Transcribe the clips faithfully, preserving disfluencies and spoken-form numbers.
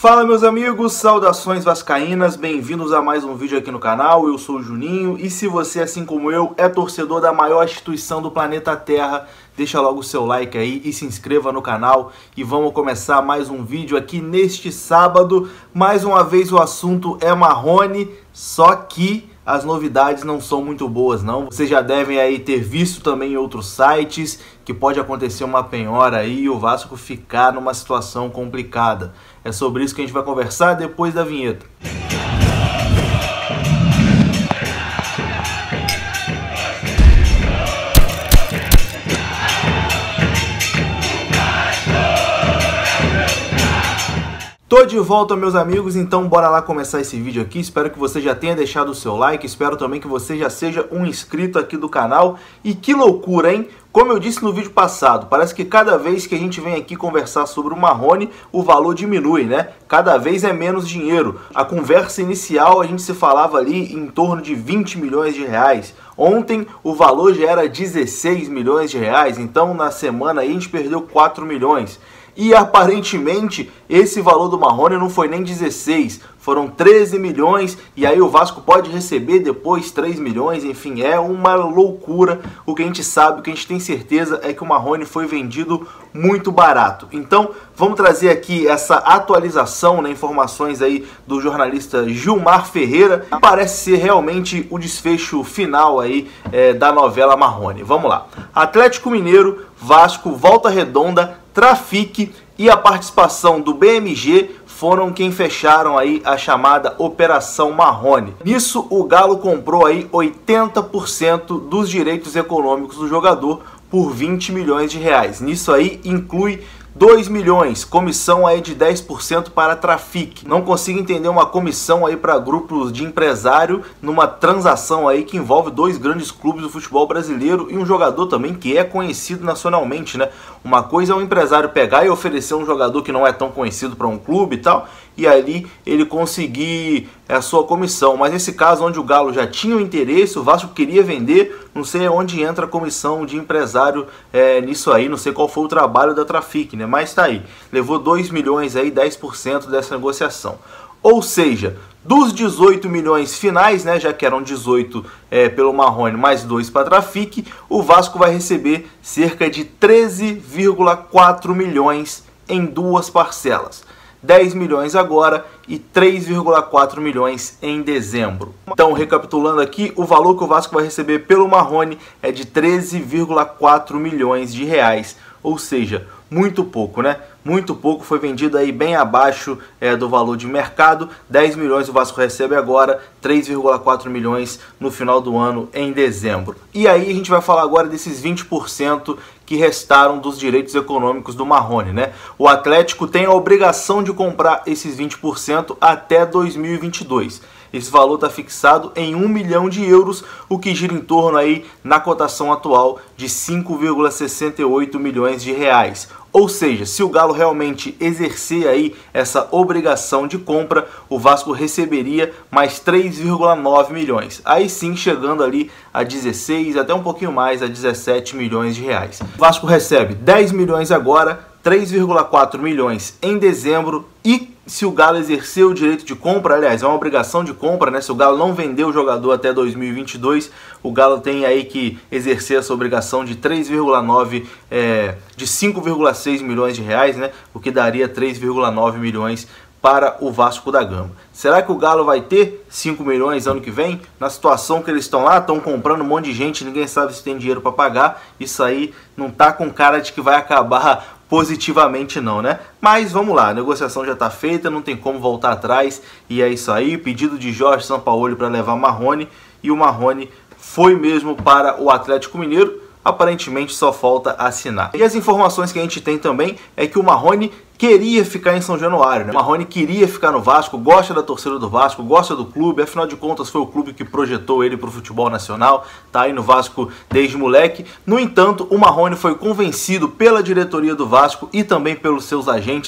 Fala meus amigos, saudações vascaínas, bem-vindos a mais um vídeo aqui no canal. Eu sou o Juninho e se você, assim como eu, é torcedor da maior instituição do planeta Terra, deixa logo o seu like aí e se inscreva no canal e vamos começar mais um vídeo aqui neste sábado. Mais uma vez o assunto é Marrone, só que as novidades não são muito boas não. Vocês já devem aí ter visto também em outros sites que pode acontecer uma penhora aí e o Vasco ficar numa situação complicada. É sobre isso que a gente vai conversar depois da vinheta. Tô de volta, meus amigos, então bora lá começar esse vídeo aqui. Espero que você já tenha deixado o seu like, espero também que você já seja um inscrito aqui do canal. E que loucura, hein? Como eu disse no vídeo passado, parece que cada vez que a gente vem aqui conversar sobre o Marrone, o valor diminui, né? Cada vez é menos dinheiro. A conversa inicial a gente se falava ali em torno de vinte milhões de reais. Ontem o valor já era dezesseis milhões de reais, então na semana aí a gente perdeu quatro milhões. E aparentemente esse valor do Marrone não foi nem dezesseis, foram treze milhões, e aí o Vasco pode receber depois três milhões, enfim, é uma loucura. O que a gente sabe, o que a gente tem certeza é que o Marrone foi vendido muito barato. Então vamos trazer aqui essa atualização, né, informações aí do jornalista Gilmar Ferreira, que parece ser realmente o desfecho final aí é, da novela Marrone. Vamos lá. Atlético Mineiro, Vasco, Volta Redonda, Trafic e a participação do B M G foram quem fecharam aí a chamada Operação Marrone. Nisso o Galo comprou aí oitenta por cento dos direitos econômicos do jogador por vinte milhões de reais. Nisso aí inclui dois milhões, comissão aí de dez por cento para Trafic. Não consigo entender uma comissão aí para grupos de empresário numa transação aí que envolve dois grandes clubes do futebol brasileiro e um jogador também que é conhecido nacionalmente, né? Uma coisa é um empresário pegar e oferecer um jogador que não é tão conhecido para um clube e tal, e ali ele conseguir a sua comissão. Mas nesse caso, onde o Galo já tinha o interesse, o Vasco queria vender, não sei onde entra a comissão de empresário é, nisso aí, não sei qual foi o trabalho da Trafic, né? Mas tá aí, levou dois milhões aí, dez por cento dessa negociação. Ou seja, dos dezoito milhões finais, né, já que eram dezoito é, pelo Marrone mais dois para a Trafic, o Vasco vai receber cerca de treze vírgula quatro milhões em duas parcelas. dez milhões agora e três vírgula quatro milhões em dezembro. Então, recapitulando aqui, o valor que o Vasco vai receber pelo Marrone é de treze vírgula quatro milhões de reais, ou seja, muito pouco, né? Muito pouco, foi vendido aí bem abaixo é, do valor de mercado. dez milhões o Vasco recebe agora, três vírgula quatro milhões no final do ano, em dezembro. E aí a gente vai falar agora desses vinte por cento que restaram dos direitos econômicos do Marrone, né? O Atlético tem a obrigação de comprar esses vinte por cento até dois mil e vinte e dois. Esse valor está fixado em um milhão de euros, o que gira em torno aí, na cotação atual, de cinco vírgula sessenta e oito milhões de reais. Ou seja, se o Galo realmente exercer aí essa obrigação de compra, o Vasco receberia mais três vírgula nove milhões. Aí sim, chegando ali a dezesseis, até um pouquinho mais, a dezessete milhões de reais. O Vasco recebe dez milhões agora, três vírgula quatro milhões em dezembro, e se o Galo exercer o direito de compra, aliás, é uma obrigação de compra, né? Se o Galo não vender o jogador até dois mil e vinte e dois, o Galo tem aí que exercer essa obrigação de três vírgula nove, é, de cinco vírgula seis milhões de reais, né? O que daria três vírgula nove milhões para o Vasco da Gama. Será que o Galo vai ter cinco milhões ano que vem? Na situação que eles estão lá, estão comprando um monte de gente, ninguém sabe se tem dinheiro para pagar. Isso aí não tá com cara de que vai acabar positivamente não, né? Mas vamos lá, a negociação já está feita, não tem como voltar atrás, e é isso aí. Pedido de Jorge Sampaoli para levar Marrone, e o Marrone foi mesmo para o Atlético Mineiro. Aparentemente só falta assinar. E as informações que a gente tem também é que o Marrone queria ficar em São Januário, né? O Marrone queria ficar no Vasco, gosta da torcida do Vasco, gosta do clube, afinal de contas foi o clube que projetou ele para o futebol nacional, tá aí no Vasco desde moleque. No entanto, o Marrone foi convencido pela diretoria do Vasco e também pelos seus agentes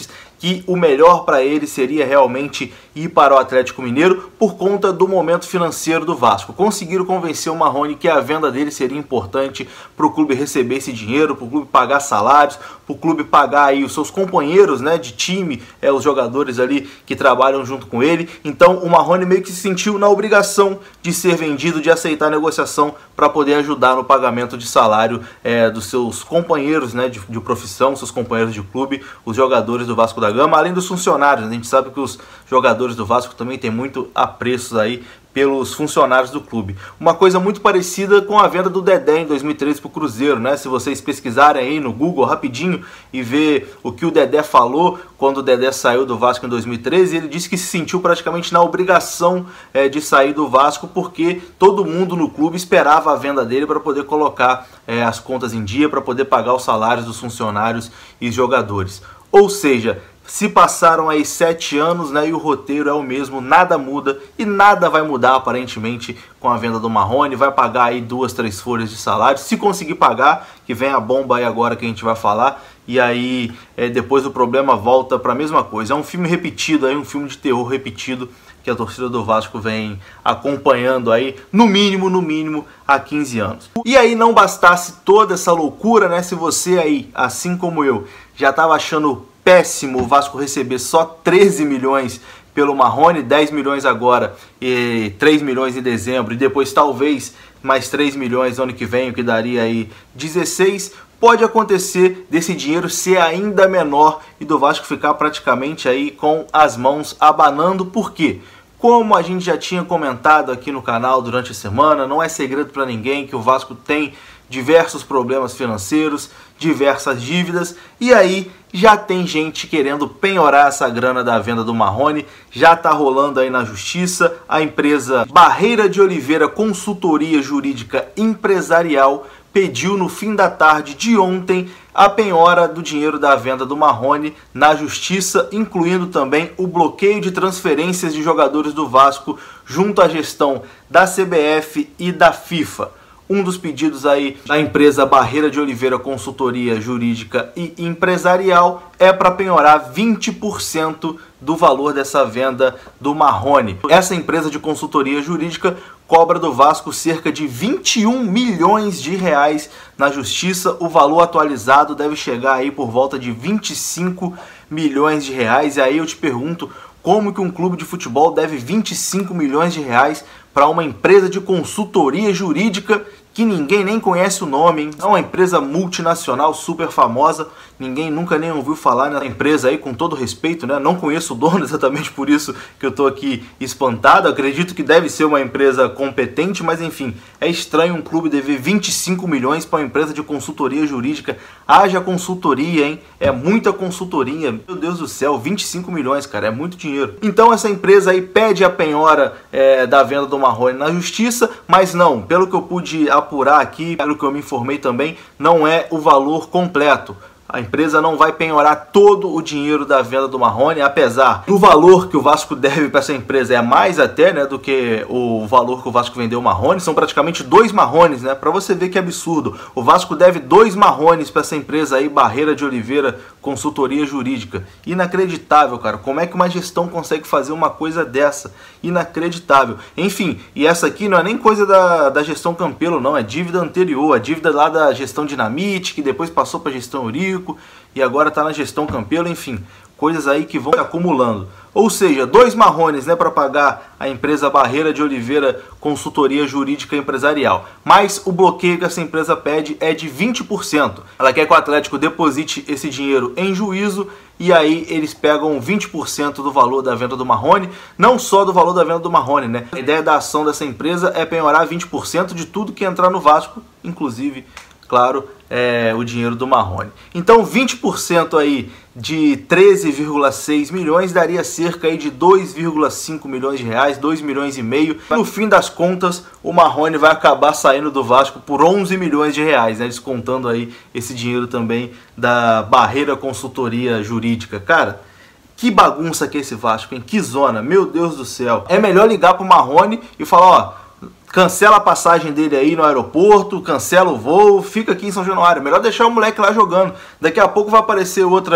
que o melhor para ele seria realmente ir para o Atlético Mineiro por conta do momento financeiro do Vasco. Conseguiram convencer o Marrone que a venda dele seria importante para o clube receber esse dinheiro, para o clube pagar salários, para o clube pagar aí os seus companheiros, né, de time, é, os jogadores ali que trabalham junto com ele. Então o Marrone meio que se sentiu na obrigação de ser vendido, de aceitar a negociação para poder ajudar no pagamento de salário é, dos seus companheiros, né, de, de profissão, seus companheiros de clube, os jogadores do Vasco da Gama, além dos funcionários. A gente sabe que os jogadores do Vasco também têm muito apreços aí pelos funcionários do clube. Uma coisa muito parecida com a venda do Dedé em dois mil e treze para o Cruzeiro, né? Se vocês pesquisarem aí no Google rapidinho e ver o que o Dedé falou quando o Dedé saiu do Vasco em dois mil e treze, ele disse que se sentiu praticamente na obrigação é, de sair do Vasco porque todo mundo no clube esperava a venda dele para poder colocar é, as contas em dia, para poder pagar os salários dos funcionários e jogadores. Ou seja, se passaram aí sete anos, né, e o roteiro é o mesmo, nada muda e nada vai mudar aparentemente com a venda do Marrone. Vai pagar aí duas, três folhas de salário, se conseguir pagar, que vem a bomba aí agora que a gente vai falar, e aí é, depois o problema volta para a mesma coisa. É um filme repetido, aí, um filme de terror repetido que a torcida do Vasco vem acompanhando aí, no mínimo, no mínimo, há quinze anos. E aí não bastasse toda essa loucura, né, se você aí, assim como eu, já estava achando péssimo o Vasco receber só treze milhões pelo Marrone, dez milhões agora e três milhões em dezembro, e depois talvez mais três milhões no ano que vem, o que daria aí dezesseis, pode acontecer desse dinheiro ser ainda menor e do Vasco ficar praticamente aí com as mãos abanando. Por quê? Como a gente já tinha comentado aqui no canal durante a semana, não é segredo para ninguém que o Vasco tem diversos problemas financeiros, diversas dívidas, e aí já tem gente querendo penhorar essa grana da venda do Marrone. Já está rolando aí na justiça. A empresa Barreira de Oliveira Consultoria Jurídica Empresarial pediu no fim da tarde de ontem a penhora do dinheiro da venda do Marrone na justiça, incluindo também o bloqueio de transferências de jogadores do Vasco junto à gestão da C B F e da FIFA. Um dos pedidos aí da empresa Barreira de Oliveira Consultoria Jurídica e Empresarial é para penhorar vinte por cento do valor dessa venda do Marrone. Essa empresa de consultoria jurídica cobra do Vasco cerca de vinte e um milhões de reais na justiça. O valor atualizado deve chegar aí por volta de vinte e cinco milhões de reais. E aí eu te pergunto, como que um clube de futebol deve vinte e cinco milhões de reais para uma empresa de consultoria jurídica que ninguém nem conhece o nome, hein? É uma empresa multinacional super famosa, ninguém nunca nem ouviu falar nessa empresa aí, com todo respeito, né? Não conheço o dono, exatamente por isso que eu tô aqui espantado. Acredito que deve ser uma empresa competente, mas enfim, é estranho um clube dever vinte e cinco milhões para uma empresa de consultoria jurídica. Haja consultoria, hein? É muita consultoria. Meu Deus do céu, vinte e cinco milhões, cara, é muito dinheiro. Então essa empresa aí pede a penhora é, da venda do Marrone na justiça, mas não, pelo que eu pude apurar aqui, pelo que eu me informei também, não é o valor completo. A empresa não vai penhorar todo o dinheiro da venda do Marrone, apesar do valor que o Vasco deve para essa empresa é mais até, né, do que o valor que o Vasco vendeu o Marrone. São praticamente dois Marrones, né? Para você ver que absurdo. O Vasco deve dois Marrones para essa empresa aí, Barreira de Oliveira Consultoria Jurídica. Inacreditável, cara. Como é que uma gestão consegue fazer uma coisa dessa? Inacreditável. Enfim, e essa aqui não é nem coisa da, da gestão Campelo, não. É dívida anterior. A dívida lá da gestão Dinamite, que depois passou para a gestão Eurico e agora está na gestão Campelo. Enfim, coisas aí que vão se acumulando. Ou seja, dois Marrones, né, para pagar a empresa Barreira de Oliveira Consultoria Jurídica Empresarial. Mas o bloqueio que essa empresa pede é de vinte por cento. Ela quer que o Atlético deposite esse dinheiro em juízo e aí eles pegam vinte por cento do valor da venda do Marrone. Não só do valor da venda do Marrone, né? A ideia da ação dessa empresa é penhorar vinte por cento de tudo que entrar no Vasco, inclusive, claro, é, o dinheiro do Marrone. Então vinte por cento aí de treze vírgula seis milhões daria cerca aí de dois vírgula cinco milhões de reais, dois milhões e meio. No fim das contas, o Marrone vai acabar saindo do Vasco por onze milhões de reais, né? Descontando aí esse dinheiro também da Barreira Consultoria Jurídica. Cara, que bagunça que é esse Vasco, hein? Que zona, meu Deus do céu. É melhor ligar pro Marrone e falar, ó, cancela a passagem dele aí no aeroporto, cancela o voo, fica aqui em São Januário. Melhor deixar o moleque lá jogando. Daqui a pouco vai aparecer outra,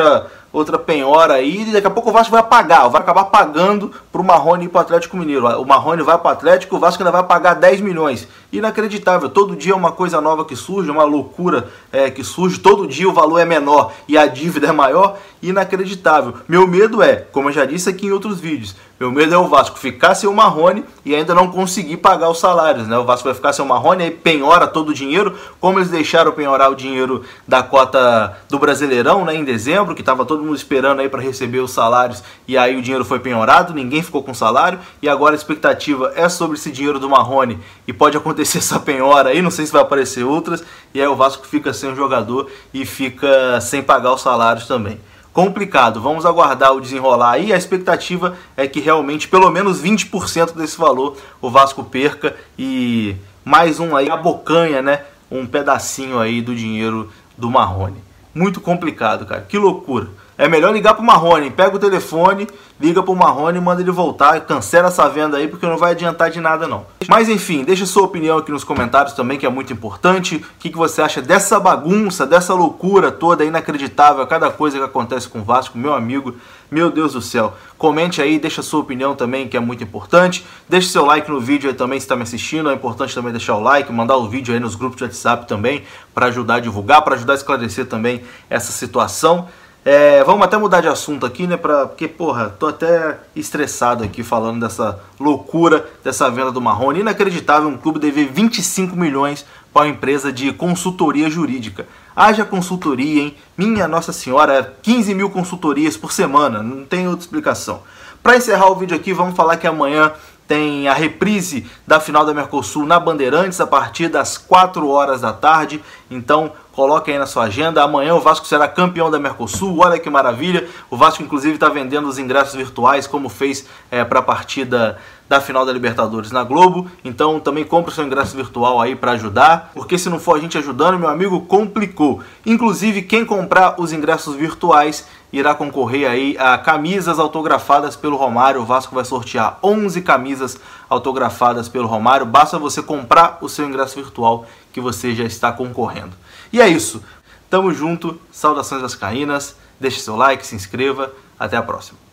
outra penhora aí, e daqui a pouco o Vasco vai pagar, vai acabar pagando para o Marrone ir para o Atlético Mineiro. O Marrone vai para o Atlético, o Vasco ainda vai pagar dez milhões. Inacreditável, todo dia é uma coisa nova que surge, uma loucura é, que surge, todo dia o valor é menor e a dívida é maior, inacreditável. Meu medo é, como eu já disse aqui em outros vídeos, meu medo é o Vasco ficar sem o Marrone e ainda não conseguir pagar os salários, né? O Vasco vai ficar sem o Marrone, aí penhora todo o dinheiro, como eles deixaram penhorar o dinheiro da cota do Brasileirão, né, em dezembro, que estava todo mundo esperando aí para receber os salários, e aí o dinheiro foi penhorado, ninguém ficou com salário, e agora a expectativa é sobre esse dinheiro do Marrone, e pode acontecer essa penhora aí, não sei se vai aparecer outras, e aí o Vasco fica sem o jogador e fica sem pagar os salários também. Complicado, vamos aguardar o desenrolar aí. A expectativa é que realmente pelo menos vinte por cento desse valor o Vasco perca e mais um aí, a bocanha, né? Um pedacinho aí do dinheiro do Marrone. Muito complicado, cara, que loucura. É melhor ligar pro Marrone, pega o telefone, liga pro Marrone e manda ele voltar, cancela essa venda aí porque não vai adiantar de nada não. Mas enfim, deixa sua opinião aqui nos comentários também, que é muito importante. O que, que você acha dessa bagunça, dessa loucura toda, inacreditável, cada coisa que acontece com o Vasco, meu amigo, meu Deus do céu. Comente aí, deixa sua opinião também, que é muito importante. Deixa seu like no vídeo aí também se está me assistindo, é importante também deixar o like, mandar o vídeo aí nos grupos de WhatsApp também, para ajudar a divulgar, para ajudar a esclarecer também essa situação. É, vamos até mudar de assunto aqui, né, pra, porque, porra, tô até estressado aqui falando dessa loucura, dessa venda do Marrone. Inacreditável um clube dever vinte e cinco milhões para uma empresa de consultoria jurídica. Haja consultoria, hein? Minha Nossa Senhora, quinze mil consultorias por semana, não tem outra explicação. Para encerrar o vídeo aqui, vamos falar que amanhã tem a reprise da final da Mercosul na Bandeirantes a partir das quatro horas da tarde. Então coloque aí na sua agenda. Amanhã o Vasco será campeão da Mercosul. Olha que maravilha. O Vasco inclusive está vendendo os ingressos virtuais, como fez é, para a partida da final da Libertadores na Globo. Então também compre o seu ingresso virtual aí para ajudar, porque se não for a gente ajudando, meu amigo, complicou. Inclusive quem comprar os ingressos virtuais irá concorrer aí a camisas autografadas pelo Romário. O Vasco vai sortear onze camisas autografadas pelo Romário. Basta você comprar o seu ingresso virtual que você já está concorrendo. E é isso. Tamo junto. Saudações vascaínas. Deixe seu like, se inscreva. Até a próxima.